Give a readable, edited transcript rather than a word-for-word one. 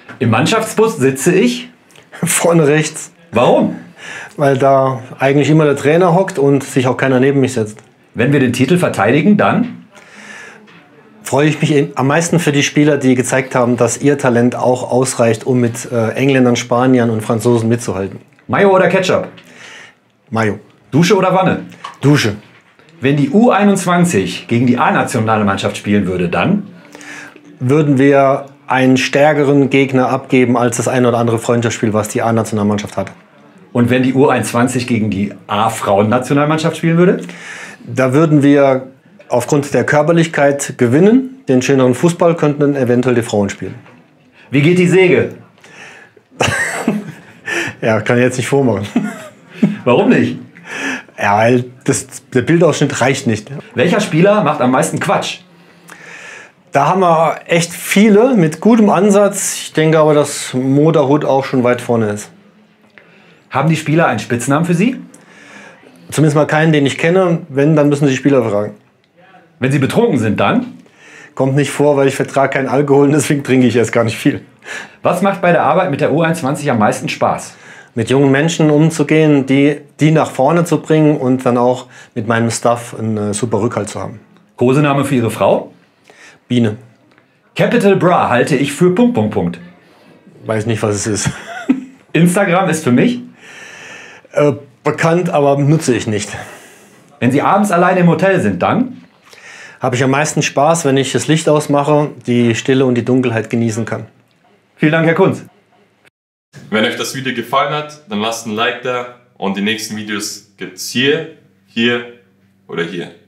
Im Mannschaftsbus sitze ich? Vorne rechts. Warum? Weil da eigentlich immer der Trainer hockt und sich auch keiner neben mich setzt. Wenn wir den Titel verteidigen, dann? Freue ich mich am meisten für die Spieler, die gezeigt haben, dass ihr Talent auch ausreicht, um mit Engländern, Spaniern und Franzosen mitzuhalten. Mayo oder Ketchup? Mayo. Dusche oder Wanne? Dusche. Wenn die U21 gegen die A-Nationalmannschaft spielen würde, dann? Würden wir einen stärkeren Gegner abgeben als das ein oder andere Freundschaftsspiel, was die A-Nationalmannschaft hat. Und wenn die U21 gegen die A-Frauen-Nationalmannschaft spielen würde? Da würden wir aufgrund der Körperlichkeit gewinnen. Den schöneren Fußball könnten dann eventuell die Frauen spielen. Wie geht die Säge? Ja, kann ich jetzt nicht vormachen. Warum nicht? Ja, weil der Bildausschnitt reicht nicht. Welcher Spieler macht am meisten Quatsch? Da haben wir echt viele mit gutem Ansatz. Ich denke aber, dass Moderhut auch schon weit vorne ist. Haben die Spieler einen Spitznamen für Sie? Zumindest mal keinen, den ich kenne. Wenn, dann müssen Sie die Spieler fragen. Wenn sie betrunken sind, dann? Kommt nicht vor, weil ich vertrage keinen Alkohol und deswegen trinke ich erst gar nicht viel. Was macht bei der Arbeit mit der U21 am meisten Spaß? Mit jungen Menschen umzugehen, die nach vorne zu bringen und dann auch mit meinem Staff einen super Rückhalt zu haben. Kosename für Ihre Frau? Biene. Capital Bra halte ich für ... Weiß nicht, was es ist. Instagram ist für mich? Bekannt, aber nutze ich nicht. Wenn Sie abends alleine im Hotel sind, dann? Habe ich am meisten Spaß, wenn ich das Licht ausmache, die Stille und die Dunkelheit genießen kann. Vielen Dank, Herr Kunz. Wenn euch das Video gefallen hat, dann lasst ein Like da und die nächsten Videos gibt's hier, hier oder hier.